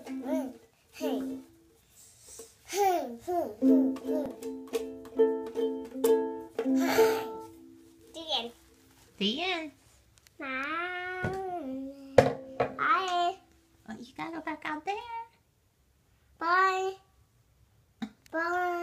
The end. Bye. Oh, you gotta go back out there. Bye. Bye.